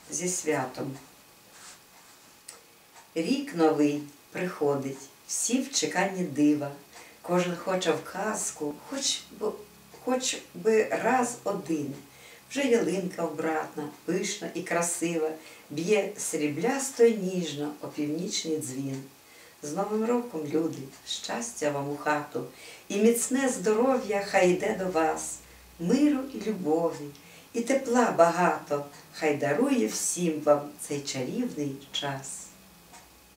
зі святом. Рік новий приходить, всі в чеканні дива. Кожен хоче в казку, хоч би раз один. Вже ялинка обратна, пишна і красива, б'є сріблясто й ніжно опівнічний дзвін. З Новим роком, люди, щастя вам у хату, і міцне здоров'я хай йде до вас, миру і любові, і тепла багато, хай дарує всім вам цей чарівний час.